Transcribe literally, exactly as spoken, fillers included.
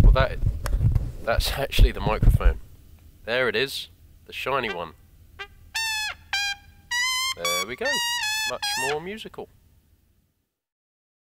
Oh, that that's actually the microphone. There it is, the shiny one. There we go. Much more musical.